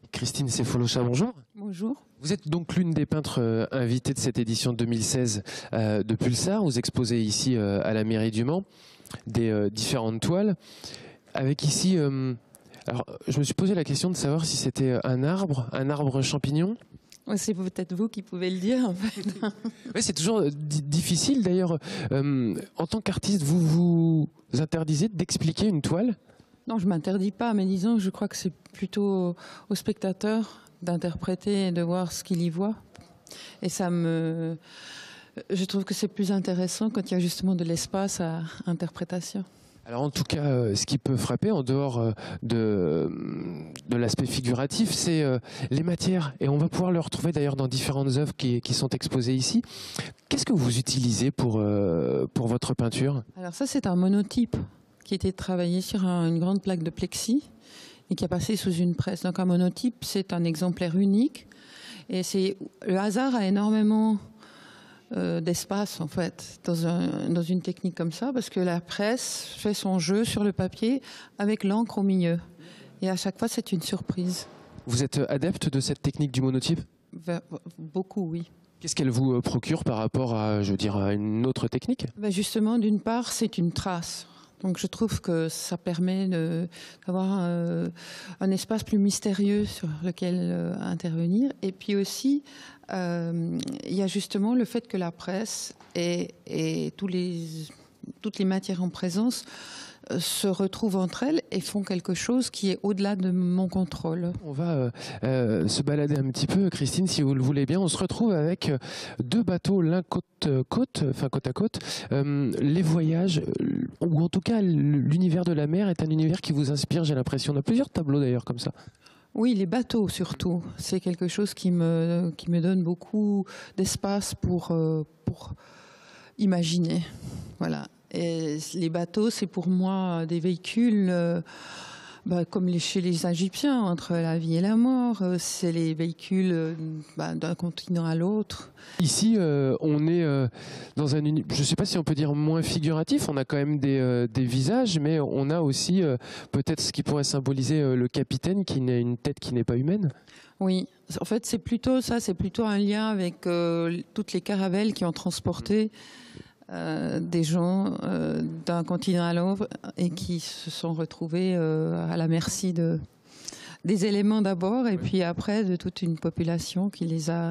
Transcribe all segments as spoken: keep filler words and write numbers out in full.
Christine Sefolocha, bonjour. Bonjour. Vous êtes donc l'une des peintres euh, invitées de cette édition deux mille seize euh, de Pulsar. Vous exposez ici euh, à la mairie du Mans des euh, différentes toiles. Avec ici, euh, alors je me suis posé la question de savoir si c'était un arbre, un arbre champignon. C'est peut-être vous qui pouvez le dire en fait. Oui, c'est toujours euh, difficile d'ailleurs. Euh, en tant qu'artiste, vous vous interdisez d'expliquer une toile? Non, je m'interdis pas, mais disons que je crois que c'est plutôt au spectateur d'interpréter et de voir ce qu'il y voit. Et ça me, je trouve que c'est plus intéressant quand il y a justement de l'espace à interprétation. Alors en tout cas, euh, ce qui peut frapper en dehors euh, de, de l'aspect figuratif, c'est euh, les matières. Et on va pouvoir le retrouver d'ailleurs dans différentes œuvres qui, qui sont exposées ici. Qu'est-ce que vous utilisez pour, euh, pour votre peinture? Alors ça, c'est un monotype qui était travaillé sur un, une grande plaque de plexi et qui a passé sous une presse. Donc un monotype, c'est un exemplaire unique. Et c'est le hasard a énormément euh, d'espace en fait dans, un, dans une technique comme ça, parce que la presse fait son jeu sur le papier avec l'encre au milieu. Et à chaque fois, c'est une surprise. Vous êtes adepte de cette technique du monotype? Beaucoup, oui. Qu'est-ce qu'elle vous procure par rapport à, je veux dire, à une autre technique? Ben justement, d'une part, c'est une trace. Donc je trouve que ça permet d'avoir euh, un espace plus mystérieux sur lequel euh, intervenir. Et puis aussi, euh, il y a justement le fait que la presse et, et tous les, toutes les matières en présence euh, se retrouvent entre elles et font quelque chose qui est au-delà de mon contrôle. On va euh, euh, se balader un petit peu, Christine, si vous le voulez bien. On se retrouve avec deux bateaux, l'un côte-côte, enfin côte à côte. Euh, les voyages, ou en tout cas l'univers de la mer est un univers qui vous inspire, j'ai l'impression. On a plusieurs tableaux d'ailleurs comme ça. Oui, les bateaux surtout. C'est quelque chose qui me, qui me donne beaucoup d'espace pour, euh, pour imaginer. Voilà. Et les bateaux, c'est pour moi des véhicules, euh, bah, comme les, chez les Égyptiens, entre la vie et la mort. C'est les véhicules euh, bah, d'un continent à l'autre. Ici, euh, on est euh, dans un, je ne sais pas si on peut dire moins figuratif. On a quand même des, euh, des visages, mais on a aussi euh, peut-être ce qui pourrait symboliser euh, le capitaine, qui n'a une tête qui n'est pas humaine. Oui, en fait, c'est plutôt ça. C'est plutôt un lien avec euh, toutes les caravelles qui ont transporté Euh, des gens euh, d'un continent à l'autre et qui se sont retrouvés euh, à la merci de, des éléments d'abord et puis après de toute une population qui les a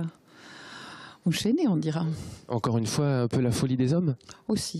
enchaînés, on dira. Encore une fois, un peu la folie des hommes aussi.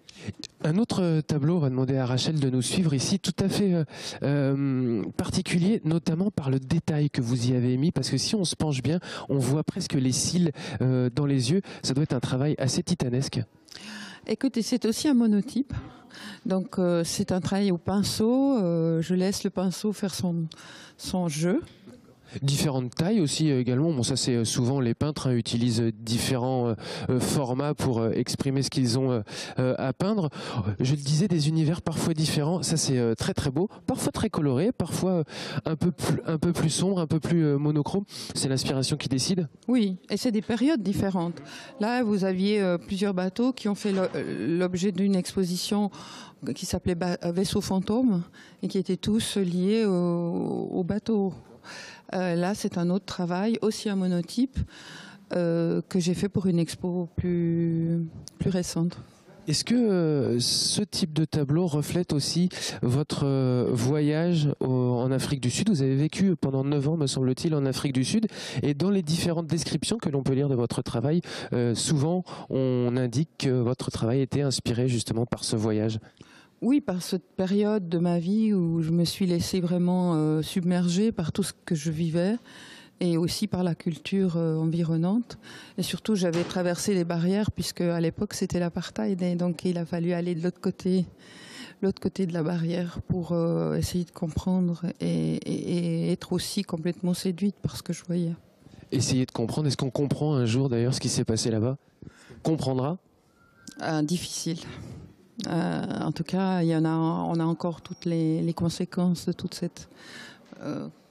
Un autre tableau, on va demander à Rachel de nous suivre ici, tout à fait euh, euh, particulier, notamment par le détail que vous y avez mis, parce que si on se penche bien, on voit presque les cils euh, dans les yeux. Ça doit être un travail assez titanesque. Écoutez, c'est aussi un monotype. Donc euh, c'est un travail au pinceau. Euh, je laisse le pinceau faire son, son jeu. Différentes tailles aussi euh, également. Bon, ça c'est euh, souvent les peintres hein, utilisent différents euh, euh, formats pour euh, exprimer ce qu'ils ont euh, euh, à peindre. Je le disais, des univers parfois différents. Ça c'est euh, très très beau, parfois très coloré, parfois euh, un peu plus, un peu plus sombre, un peu plus euh, monochrome. C'est l'inspiration qui décide. Oui, et c'est des périodes différentes. Là, vous aviez euh, plusieurs bateaux qui ont fait l'objet d'une exposition qui s'appelait Vaisseau fantôme et qui étaient tous liés au, au bateau. Euh, là, c'est un autre travail, aussi un monotype, euh, que j'ai fait pour une expo plus, plus récente. Est-ce que euh, ce type de tableau reflète aussi votre euh, voyage au, en Afrique du Sud? Vous avez vécu pendant neuf ans, me semble-t-il, en Afrique du Sud. Et dans les différentes descriptions que l'on peut lire de votre travail, euh, souvent on indique que votre travail était inspiré justement par ce voyage. Oui, par cette période de ma vie où je me suis laissée vraiment euh, submerger par tout ce que je vivais et aussi par la culture euh, environnante. Et surtout, j'avais traversé les barrières puisque à l'époque, c'était l'apartheid et donc il a fallu aller de l'autre côté, l'autre côté de la barrière pour euh, essayer de comprendre et, et, et être aussi complètement séduite par ce que je voyais. Essayer de comprendre. Est-ce qu'on comprend un jour d'ailleurs ce qui s'est passé là-bas? Comprendra? euh, Difficile. Euh, en tout cas, il y en a, on a encore toutes les, les conséquences de toute cette euh,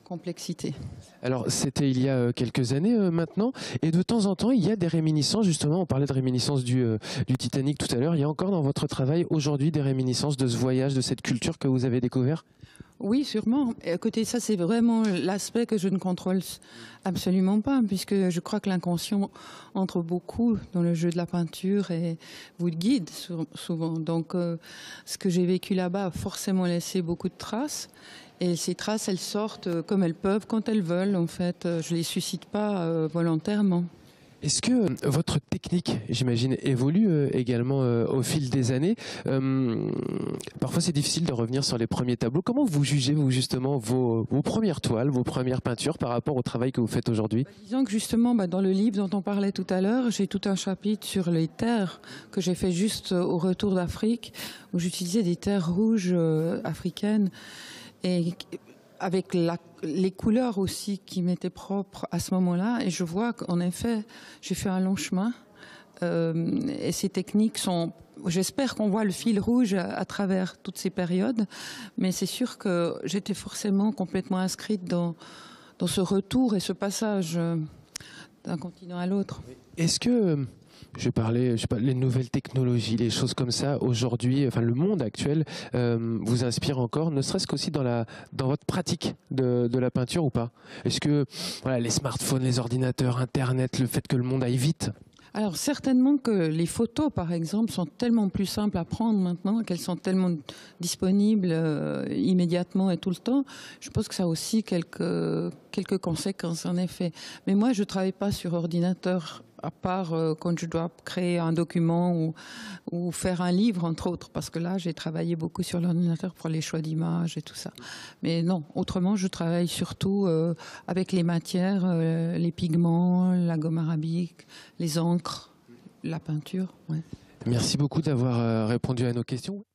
complexité. Alors, c'était il y a quelques années euh, maintenant, et de temps en temps, il y a des réminiscences, justement, on parlait de réminiscences du, euh, du Titanic tout à l'heure, il y a encore dans votre travail aujourd'hui des réminiscences de ce voyage, de cette culture que vous avez découvert? Oui, sûrement. Et à côté de ça, c'est vraiment l'aspect que je ne contrôle absolument pas, puisque je crois que l'inconscient entre beaucoup dans le jeu de la peinture et vous guide souvent. Donc, euh, ce que j'ai vécu là-bas a forcément laissé beaucoup de traces. Et ces traces, elles sortent comme elles peuvent, quand elles veulent. En fait, je ne les suscite pas euh, volontairement. Est-ce que votre technique, j'imagine, évolue euh, également euh, au fil des années? euh, Parfois, c'est difficile de revenir sur les premiers tableaux. Comment vous jugez, vous, justement, vos, vos premières toiles, vos premières peintures par rapport au travail que vous faites aujourd'hui? Disons que justement, bah, dans le livre dont on parlait tout à l'heure, j'ai tout un chapitre sur les terres que j'ai fait juste au retour d'Afrique, où j'utilisais des terres rouges euh, africaines. Et avec la, les couleurs aussi qui m'étaient propres à ce moment-là. Et je vois qu'en effet, j'ai fait un long chemin. Euh, et ces techniques sont... J'espère qu'on voit le fil rouge à, à travers toutes ces périodes. Mais c'est sûr que j'étais forcément complètement inscrite dans, dans ce retour et ce passage d'un continent à l'autre. Est-ce que... Je parlais, je sais pas, les nouvelles technologies, les choses comme ça, aujourd'hui, enfin le monde actuel, euh, vous inspire encore, ne serait-ce qu'aussi dans la, dans votre pratique de, de la peinture ou pas? Est-ce que voilà, les smartphones, les ordinateurs, Internet, le fait que le monde aille vite? Alors certainement que les photos, par exemple, sont tellement plus simples à prendre maintenant, qu'elles sont tellement disponibles euh, immédiatement et tout le temps. Je pense que ça a aussi quelques, quelques conséquences, en effet. Mais moi, je ne travaille pas sur ordinateur, à part euh, quand je dois créer un document ou, ou faire un livre, entre autres, parce que là, j'ai travaillé beaucoup sur l'ordinateur pour les choix d'images et tout ça. Mais non, autrement, je travaille surtout euh, avec les matières, euh, les pigments, la gomme arabique, les encres, la peinture. Ouais. Merci beaucoup d'avoir répondu à nos questions.